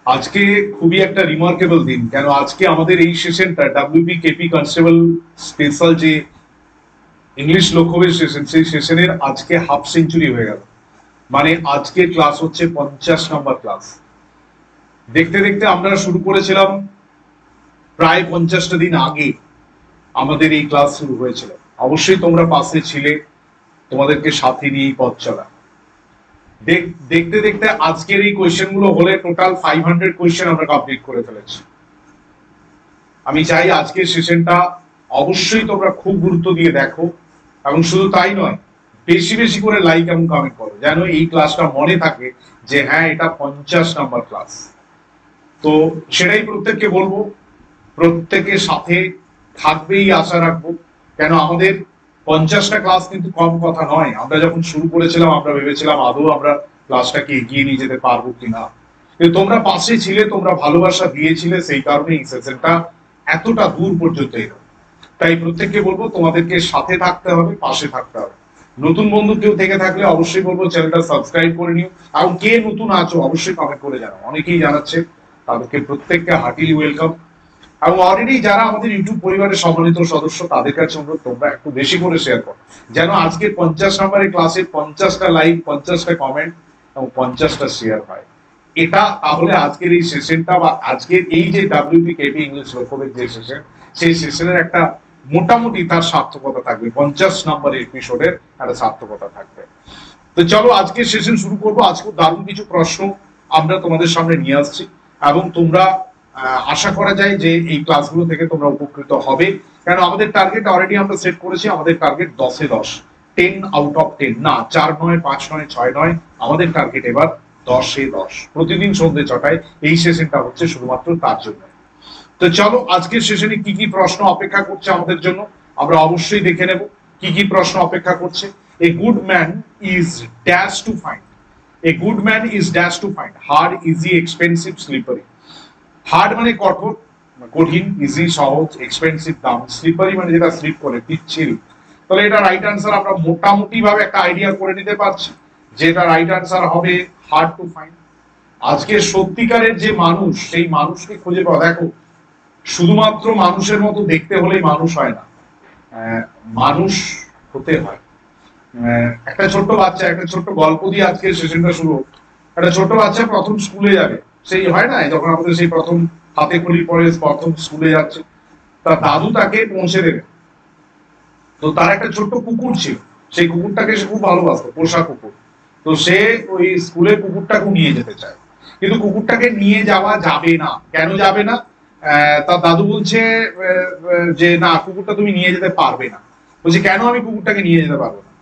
আজকে খুবই একটা রিমার্কেবল দিন। কেন আজকে আমাদের এই সেশনটা ডাব্লিউপি কেপি কনস্টেবল স্পেশাল যে ইংলিশ লক্ষ্যভেদ সেশন, সেই সেশনের আজকে হাফ সেঞ্চুরি হয়ে গেল। মানে আজকে ক্লাস হচ্ছে 50 নম্বর ক্লাস। দেখতে দেখতে আমরা শুরু করেছিলাম প্রায় 50টা দিন আগে আমাদের এই ক্লাস শুরু হয়েছিল। অবশ্যই তোমরা পাশে ছিলে, তোমাদেরকে সাথে নিয়েই পথ চলা। দেখতে দেখতে আজকের এই কোয়েশ্চেন গুলো হলে টোটাল 500 কোয়েশ্চেন আমরা কমপ্লিট করে ফেলেছি। আমি চাই আজকের সেশনটা অবশ্যই তোমরা খুব গুরুত্ব দিয়ে দেখো, এবং শুধু তাই নয়, বেশি বেশি করে লাইক এবং কমেন্ট করো, যেন এই ক্লাসটা মনে থাকে যে হ্যাঁ এটা 50 নম্বর ক্লাস। তো সেটাই প্রত্যেককে বলবো, প্রত্যেকের সাথে থাকবেই আশা রাখবো। কেন আমাদের 50টা ক্লাস কিন্তু কম কথা নয়। আমরা যখন শুরু করেছিলাম আমরা ভেবেছিলাম আদৌ আমরা ক্লাসটাকে এগিয়ে নিয়ে যেতে পারবো কিনা, কিন্তু তোমরা পাশে ছিলে, তোমরা ভালোবাসা দিয়েছিলে, সেই কারণে এই সেশনটা এতটা দূর পর্যন্ত এলো। তাই প্রত্যেককে বলবো তোমাদেরকে সাথে থাকতে হবে, পাশে থাকতে হবে। নতুন বন্ধু কেউ থেকে থাকলে অবশ্যই বলবো চ্যানেলটা সাবস্ক্রাইব করে নিও, এবং কে নতুন আছো অবশ্যই কমেন্ট করে জানাও। অনেকেই জানাচ্ছে, তাদেরকে প্রত্যেককে হার্টিলি ওয়েলকাম। এবং অলরেডি যারা আমাদের ইউটিউব পরিবারের সম্মানিত সদস্য, তাদের কাছে অনুরোধ তোমরা একটু বেশি করে শেয়ার করো, যেন আজকে 50 নম্বরের ক্লাসে 50টা লাইক, 50টা কমেন্ট এবং 50টা শেয়ার হয়। এটা তাহলে আজকের এই সেশনটা বা আজকের এই যে ডাব্লিউপি কেপি ইংলিশ লক্ষ্যভেদ যে সেশন, সেই সেশনের একটা মোটামুটি তার সার্থকতা থাকবে, 50 নম্বরের এপিসোডের একটা সার্থকতা থাকবে। তো চলো আজকের সেশন শুরু করবো। আজকে দারুণ কিছু প্রশ্ন আমরা তোমাদের সামনে নিয়ে আসছি, এবং তোমরা আশা করা যায় যে এই ক্লাসগুলো থেকে তোমরা উপকৃত হবে। কারণ আমাদের টার্গেট অলরেডি আমরা সেট করেছি, আমাদের টার্গেট 10-এ 10, 10 আউট অফ 10 না, 4 নয়, 5 নয়, 6 নয়, আমাদের টার্গেট এবার 10-এ 10। প্রতিদিন সন্ধ্যে 6টায় এই সেশনটা হচ্ছে শুধুমাত্র তার জন্য। তো চলো আজকের সেশনে কি কি প্রশ্ন অপেক্ষা করছে আমাদের জন্য আমরা অবশ্যই দেখে নেব। কি কি প্রশ্ন অপেক্ষা করছে। A good man is dash to find, a good man is dash to find, hard, easy, expensive, slippery. Hard মানে কঠোর, কঠিন, ইজি সহজ, এক্সপেন্সিভ দাম, স্লিপারি মানে যেটা স্লিপ করে, পিচ্ছিল। তাহলে এটা রাইট আনসার আমরা মোটামুটি ভাবে একটা আইডিয়া করে নিতে পারছি যে এটা রাইট আনসার হবে হার্ড টু ফাইন্ড। আজকে সত্যিকারের যে মানুষ, সেই মানুষকে খুঁজে পাওয়া, দেখো শুধুমাত্র মানুষের মতো দেখতে হলেই মানুষ হয় না, মানুষ হতে হয়। একটা ছোট্ট বাচ্চা, একটা ছোট্ট গল্প দিয়ে আজকে সেশনটা শুরু। একটা ছোট্ট বাচ্চা প্রথম স্কুলে যাবে, সেই হয় না যখন আমাদের সেই প্রথম হাতে খড়ি পরে প্রথম স্কুলে যাচ্ছে, তার দাদু তাকে পৌঁছে দেবে। তো তার একটা ছোট্ট কুকুর ছিল, সেই কুকুরটাকে সে খুব ভালোবাসতো, পোষা কুকুর। তো সে ওই স্কুলে কুকুরটাকে নিয়ে যেতে চায়, কিন্তু কুকুরটাকে নিয়ে যাওয়া যাবে না। কেন যাবে না? তার দাদু বলছে যে না, কুকুরটা তুমি নিয়ে যেতে পারবে না। বলছে কেন আমি কুকুরটাকে নিয়ে যেতে পারবো না?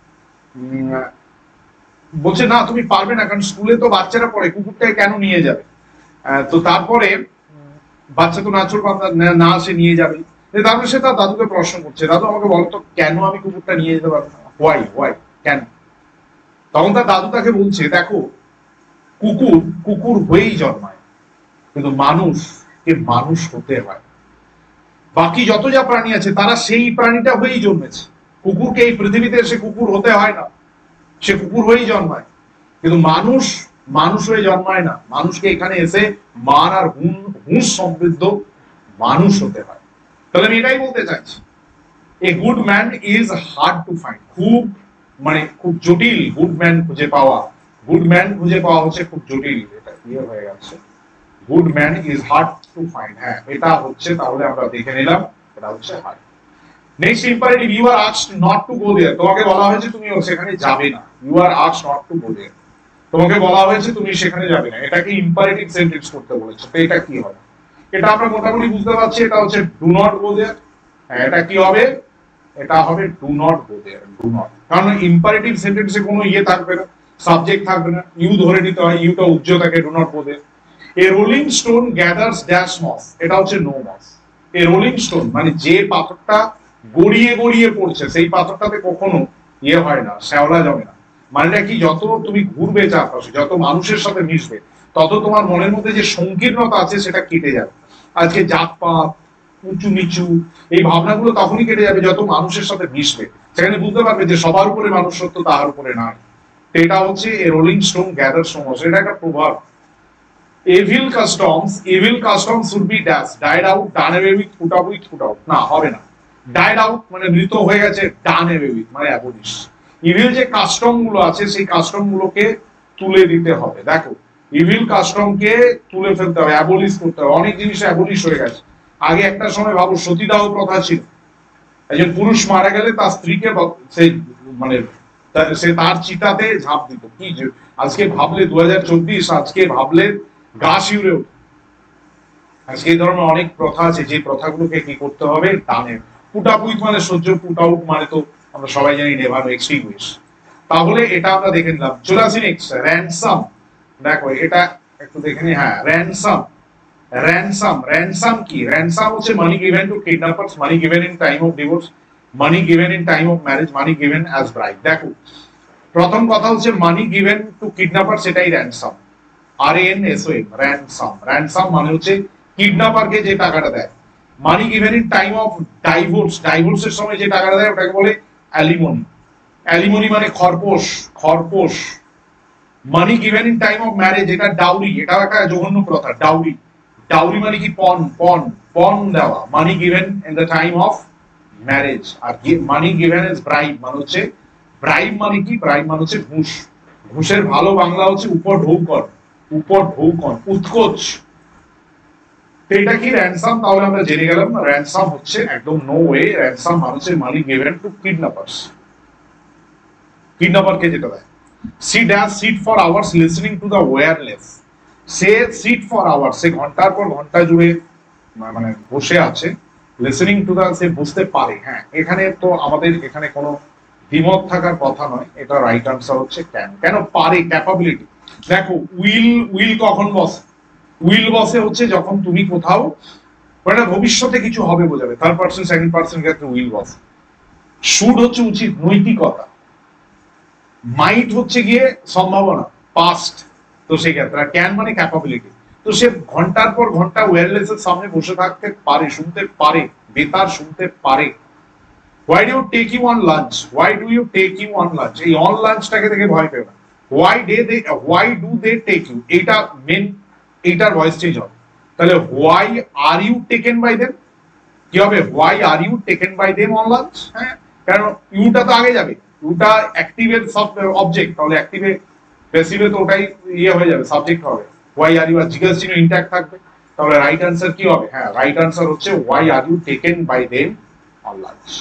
বলছে না তুমি পারবে না, কারণ স্কুলে তো বাচ্চারা পড়ে, কুকুরটাকে কেন নিয়ে যাবে? তো তারপরে বাচ্চা তো নাচুর না, সে নিয়ে যাবে। তারপরে সে তার দাদুকে প্রশ্ন করছে, দাদু আমাকে বলতো কেন আমি কুকুরটা নিয়ে যেতে পারবো না, হোয়াই হোয়াই, কেন? তখন তার দাদু তাকে বলছে দেখো, কুকুর কুকুর হয়েই জন্মায়, কিন্তু মানুষকে মানুষ হতে হয়। বাকি যত যা প্রাণী আছে তারা সেই প্রাণীটা হয়েই জন্মেছে। কুকুরকে এই পৃথিবীতে এসে কুকুর হতে হয় না, সে কুকুর হয়েই জন্মায়। কিন্তু মানুষ মানুষ হয়ে জন্মায় না, মানুষকে এখানে এসে মান আর হুঁশ সমৃদ্ধ মানুষ হতে হয়। তাহলে আমি এটাই বলতে চাইছি, a good man is hard to find, খুব মানে খুব জটিল গুড ম্যান খুঁজে পাওয়া। গুড ম্যান খুঁজে পাওয়া হচ্ছে খুব জটিল। এটা ইয়ে হয়ে গেছে, good man is hard to find. হ্যাঁ এটা হচ্ছে, তাহলে আমরা দেখে নিলাম এটা হচ্ছে hard. Next imperative, you are asked not to go there, তোমাকে বলা হয়েছে তুমি সেখানে যাবে না। You are asked not to go there, তোমাকে বলা হয়েছে তুমি সেখানে যাবে না। এটাকে ইম্পারেটিভ সেন্টেন্স করতে বলেছে, তো এটা কি হবে? এটা আমরা মোটামুটি বুঝতে পারছি, এটা হচ্ছে ডু নট গো দেয়ার। হ্যাঁ এটা কি হবে? এটা হবে do not go there, do not. কারণ ইম্পারেটিভ সেন্টেন্সে কোনো ইয়ে থাকবে না, সাবজেক্ট থাকবে না, ইউ ধরে নিতে হয়, ইউটা উজ্জ্ব থাকে, do not go there. A rolling stone gathers dash moss, এটা হচ্ছে no moss. A rolling stone মানে যে পাথরটা গড়িয়ে গড়িয়ে পড়ছে, সেই পাথরটাতে কখনো ইয়ে হয় না, শ্যাওলা জমে না। মানে কি, যত তুমি ঘুরবে চারপাশে, যত মানুষের সাথে মিশবে, তত তোমার মনের মধ্যে যে সংকীর্ণতা আছে সেটা কেটে যাবে। আজকে জাতপাত, উঁচু নিচু, এই ভাবনাগুলো তখনই কেটে যাবে যত মানুষের সাথে মিশবে। সেখানে বুঝতে পারবে যে সবার উপরে মানুষ সত্য, তাহার উপরে নাই। এটা হচ্ছে a rolling stone gather moss, এটা একটা প্রভাব। evil customs should be dash, died out, done away with, put out, না হবে না। died out মানে মৃত হয়ে গেছে, done away with মানে abolish। ইভিল যে কাস্টম গুলো আছে সেই কাস্টম গুলোকে তুলে দিতে হবে। দেখো ইভিল কাস্টমকে তুলে ফেলতে হবে, অ্যাবলিশ করতে হবে। অনেক জিনিস অ্যাবলিশ হয়ে গেছে। আগে একটা সময় ভাবো সতীদাহ প্রথা ছিল, একজন পুরুষ মারা গেলে তার স্ত্রীকে সেই মানে সে তার চিতাতে ঝাঁপ দিত। কি আজকে ভাবলে 2024, আজকে ভাবলে গা শিউরে ওঠে। আজকে এই ধরনের অনেক প্রথা আছে, যে প্রথাগুলোকে কি করতে হবে, টানে। পুট আপ উইথ মানে সহ্য, পুট আউট মানে তো আমরা সবাই জানি নেভার এক্সটিংগুইশ। তাহলে এটা আমরা দেখে নিলাম। চলে আসি নেক্সট, র্যানসাম। দেখো এটা একটু দেখে নি। হ্যাঁ, র্যানসাম কি? র্যানসাম হচ্ছে money given to kidnappers, money given in time of divorce, money given in time of marriage, money given as bride. দেখো প্রথম কথা হচ্ছে মানি গিভেন টু কিডন্যাপার্স, সেটাই র্যানসাম। RANSOM, র্যানসাম মানে হচ্ছে কিডন্যাপারকে যে টাকাটা দেয়। Money given in time of ডাইভোর্সের সময় যে টাকাটা দেয় ওটাকে বলে অ্যালিমনি। অ্যালিমনি মানে খরপোশ। Money given in time of marriage, এটা ডাউরি, এটাও একটা জঘন্য প্রথা। ডাউরি মানে কি? পণ দেওয়া। Money given in the time of marriage. আর মানি গিভেন ইজ ব্রাইব মানে হচ্ছে, ব্রাইব মানে কি? ব্রাইব মানে হচ্ছে ঘুষ। ঘুষের ভালো বাংলা হচ্ছে উপঢৌকন, উৎকোচ। এটা কি র্যানসাম? তাহলে আমরা জেনে গেলাম র্যানসাম হচ্ছে একদম নো ওয়ে। র্যানসাম মানে হচ্ছে মানি গিভেন টু কিডন্যাপার্স, কিডন্যাপারকে যেটা দেয়। She dash sit for hours listening to the wireless. সে সিট ফর আওয়ার্স, সে ঘন্টার পর ঘন্টা জুড়ে মানে বসে আছে। লিসনিং টু দ্য, সে বুঝতে পারে। হ্যাঁ, এখানে তো আমাদের এখানে কোনো দ্বিমত থাকার কথা নয়, এটা রাইট আনসার হচ্ছে কেন পারে, ক্যাপাবিলিটি। দেখো উইল কখন বসে? উইল বসে হচ্ছে যখন তুমি কোথাও মানে ভবিষ্যতে কিছু হবে বোঝাবে, থার্ড পার্সন সেকেন্ড পার্সন ক্ষেত্রে উইল বসে। শুড হচ্ছে উচিত, নৈতিকতা। মাইট হচ্ছে গিয়ে সম্ভাবনা, পাস্ট। তো সেই ক্ষেত্রে ক্যান মানে ক্যাপাবিলিটি। তো সে ঘন্টার পর ঘন্টা ওয়্যারলেসের সামনে বসে থাকতে পারে, শুনতে পারে, বেতার শুনতে পারে। Why do you take you on lunch? Why do you take you on lunch? এই অন লাঞ্চটাকে দেখে ভয় পেও না। Why do they take you? এটা মেন, এইটার ভয়েস চেঞ্জ হবে। তাহলে why are you taken by them? কি হবে? Why are you taken by them on lunch? হ্যাঁ, কারণ ইউটা তো আগে যাবে। ইউটা অ্যাক্টিভের সব অবজেক্ট, তাহলে অ্যাক্টিভে প্যাসিভে তো ওটাই ইয়ে হয়ে যাবে, সাবজেক্ট হবে। Why are you আর জিজ্ঞাসা চিহ্ন ইনট্যাক্ট থাকবে। তাহলে রাইট আনসার কি হবে? হ্যাঁ, রাইট আনসার হচ্ছে why are you taken by them on lunch?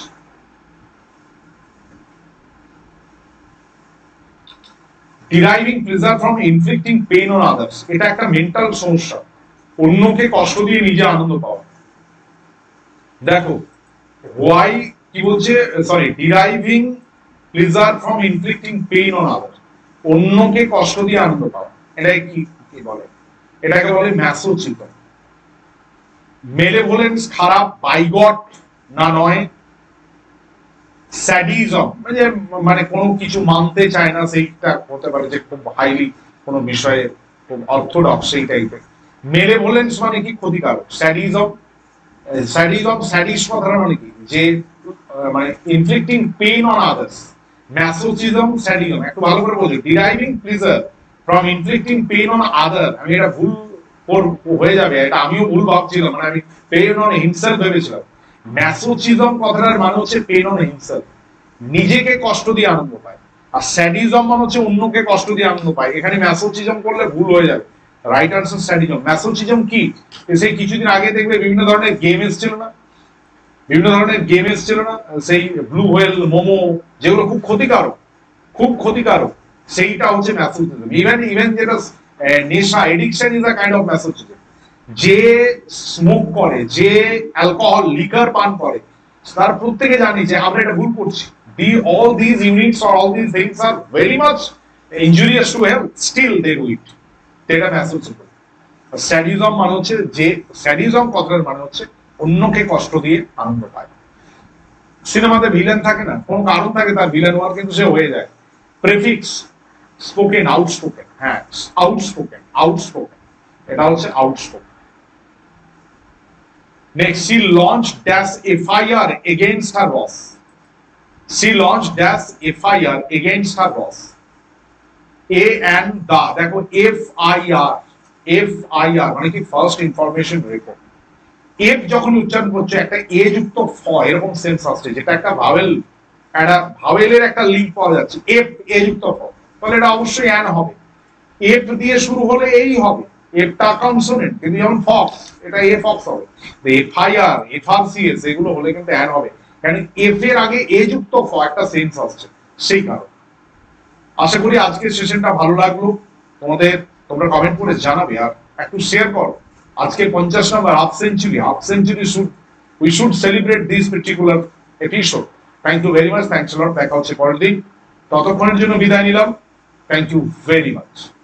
Deriving pleasure from inflicting pain on others, এটা একটা মেন্টাল সমস্যা, অন্যকে কষ্ট দিয়ে নিজে আনন্দ পাওয়া। দেখো হোয়াই কি বলছে, sorry, deriving pleasure from inflicting pain on others, অন্যকে কষ্ট দিয়ে আনন্দ পাওয়া, এটাকে কি বলে? এটাকে বলে ম্যাসোচিজম। মেলেভোলেন্স খারাপ, বাইগট না নয়। স্যাডিজম মানে কোনো কিছু মানতে চায় না, সেইটা হতে পারে যে খুব হাইলি কোনো বিষয়ে খুব অর্থোডক্স সেই টাইপের। মেলেভোলেন্স মানে কি? ক্ষতিকারক। স্যাডিস্ট কথাটা মানে কি? যে মানে inflicting pain on others. Masochism, sadism একটু ভালো করে বোঝো। Deriving pleasure from inflicting pain on other, আমি এটা ভুল হয়ে যাবে, এটা আমিও ভুল ভাবছিলাম, মানে আমি পেইন অন হিমসেলফ ভেবেছিলাম। ম্যাসোচিজম কথাটার মানে হচ্ছে পেইন অন হিমসেলফ, নিজেকে কষ্ট দিয়ে আনন্দ পায়। আর স্যাডিজম মানে হচ্ছে অন্যকে কষ্ট দিয়ে আনন্দ পায়। এখানে ম্যাসোচিজম করলে ভুল হয়ে যাবে, রাইট আনসার স্যাডিজম। ম্যাসোচিজম কি? সেই কিছুদিন আগে দেখবে বিভিন্ন ধরনের গেম এসেছিল না, সেই ব্লু হোয়েল, মোমো, যেগুলো খুব ক্ষতিকারক, সেইটা হচ্ছে ম্যাসোচিজম। ইভেন যেটা নেশা, addiction is a kind of masochism. যে স্মোক করে, যে অ্যালকোহল, লিকার পান করে, তার প্রত্যেকে জানি যে আমরা এটা ভুল করছি। all these units or all these things are very much injurious to health, still they do it. এটা ম্যাসোচিজম। স্যাডিজম মানে হচ্ছে, যে স্যাডিজম কথার মানে হচ্ছে অন্যকে কষ্ট দিয়ে আনন্দ পায়। সিনেমাতে ভিলেন থাকে না, কোন কারণ থাকে তার ভিলেন হওয়ার, কিন্তু সে হয়ে যায়। Prefix spoken, outspoken. হ্যাঁ, আউটস্পোকেন, এটা হচ্ছে outspoken. Next, she launched dash FIR against her boss. She launched dash FIR against her boss. A and the, দেখো FIR, FIR মানে কি ফার্স্ট ইনফরমেশন রেকর্ড। এফ যখন উচ্চারণ করছে একটা এ যুক্ত ফ এরকম সেন্স আসছে, যেটা একটা ভাওয়েল, একটা ভাওয়েলের একটা লিঙ্ক পাওয়া যাচ্ছে, এফ এ যুক্ত ফ, তাহলে এটা অবশ্যই অ্যান হবে। এফ দিয়ে শুরু হলে এই হবে, এফটা কনসোনেন্ট, কিন্তু যেমন ফক্স এটা এ ফক্স হবে। FIR FRCS এগুলো হলে কিন্তু অ্যান হবে, কারণ এফ এর আগে এ যুক্ত ফ একটা সেন্স আসছে, সেই কারণ। আশা করি আজকের সেশনটা ভালো লাগলো তোমাদের, তোমরা কমেন্ট করে জানাবে আর একটু শেয়ার করো। আজকে 50 number half century we should celebrate this particular episode. Thank you very much, thanks a lot. দেখা হচ্ছে পরের দিন, ততক্ষণের জন্য বিদায় নিলাম। Thank you very much.